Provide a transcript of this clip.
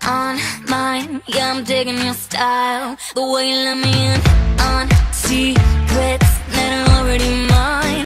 on mine. Yeah, I'm digging your style, the way you let me in on TV.